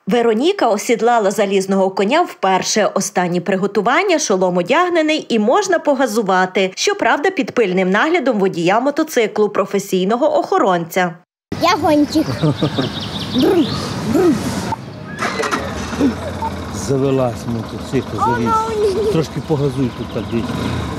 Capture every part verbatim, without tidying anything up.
Вероніка осідлала залізного коня вперше. Останні приготування, шолом одягнений і можна погазувати. Щоправда, під пильним наглядом водія мотоциклу, професійного охоронця. Я гонщик. Завелась мотоцикл, завіз. Трошки погазуй тут так десь.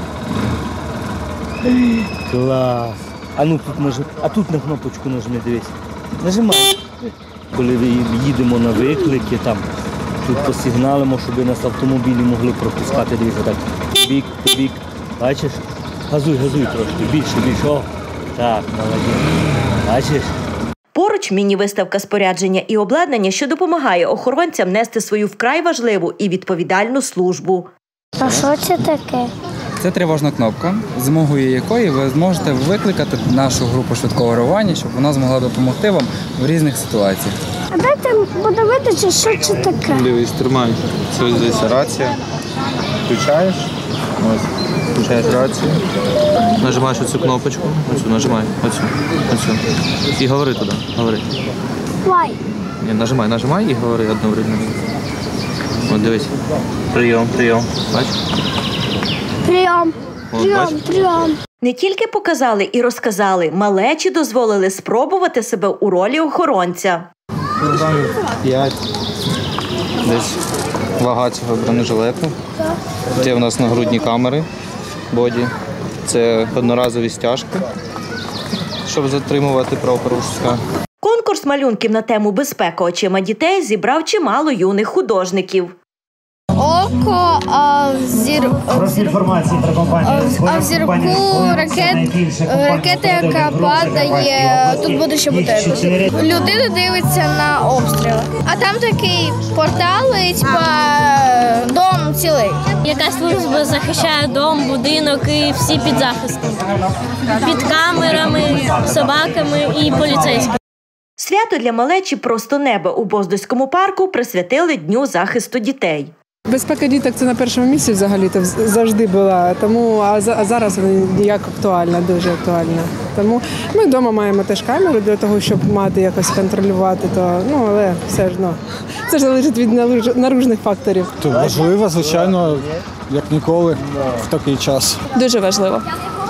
Клас. А ну тут нажми, а тут на кнопочку нажми, дивись. Нажимай. Коли їдемо на виклики, там, тут посигналимо, щоб нас автомобілі могли пропускати, дивіться, так, бік, бік, бачиш? Газуй, газуй трошки, більше, більше, о, так, молодець, бачиш? Поруч міні-виставка спорядження і обладнання, що допомагає охоронцям нести свою вкрай важливу і відповідальну службу. А що це таке? Це тривожна кнопка, з допомогою якої ви зможете викликати нашу групу швидкого реагування, щоб вона змогла допомогти вам в різних ситуаціях. А дайте подивитися, що це таке. Дивись, тримай. Це ось здесь рація. Включаєш. Ось. Включаєш рацію. Нажимаєш оцю кнопочку. Оцю, нажимай. Оцю. Оцю. І говори туди. Говори. Why? Ні, нажимай, нажимай і говори одновременно. От дивись. Прийом, прийом. Бачиш? Прийом, прийом, прийом. Не тільки показали і розказали, малечі дозволили спробувати себе у ролі охоронця. п'ять. Десь вага цього бронежилету. Це в нас нагрудні камери, боді. Це одноразові стяжки, щоб затримувати правопорушення. Конкурс малюнків на тему «Безпека очима дітей» зібрав чимало юних художників. Око, а в, зір... а в, зір... а в зірку ракет... ракета, яка падає, тут буде ще бутилка. Людина дивиться на обстріли. А там такий портал, і типа дом цілий. Яка служба захищає дом, будинок і всі під захистом. Під камерами, собаками і поліцейськими. Свято для малечі «Просто небо» у Боздоському парку присвятили Дню захисту дітей. Безпека діток – це на першому місці взагалі-то завжди була, тому, а зараз вона як актуальна, дуже актуальна. Тому ми вдома маємо теж камеру для того, щоб мати якось контролювати, то, ну, але все ж, ну, це ж залежить від наружних факторів. То важливо, звичайно, як ніколи в такий час. Дуже важливо.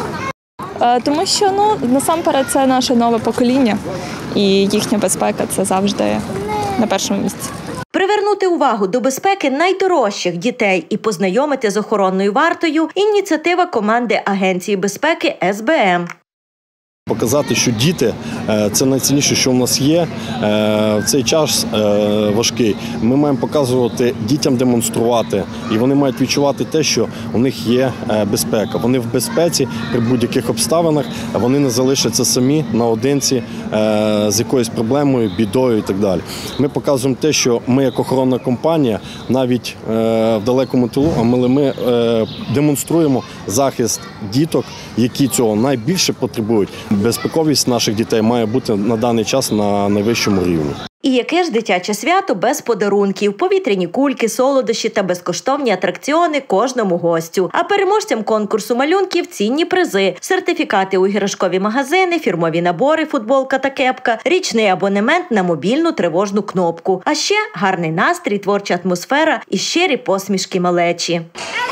Тому що, ну, насамперед, це наше нове покоління, і їхня безпека – це завжди на першому місці. Привернути увагу до безпеки найдорожчих дітей і познайомити з охоронною вартою – ініціатива команди Агенції безпеки ес бе ем. Показати, що діти – це найцінніше, що в нас є. В цей час важкий. Ми маємо показувати, дітям демонструвати. І вони мають відчувати те, що у них є безпека. Вони в безпеці при будь-яких обставинах. Вони не залишаться самі, наодинці, з якоюсь проблемою, бідою і так далі. Ми показуємо те, що ми, як охоронна компанія, навіть в далекому тилу, але ми демонструємо захист діток, які цього найбільше потребують. Безпековість наших дітей має бути на даний час на найвищому рівні. І яке ж дитяче свято без подарунків, повітряні кульки, солодощі та безкоштовні атракціони кожному гостю. А переможцям конкурсу малюнків цінні призи, сертифікати у іграшкові магазини, фірмові набори, футболка та кепка, річний абонемент на мобільну тривожну кнопку. А ще гарний настрій, творча атмосфера і щирі посмішки малечі.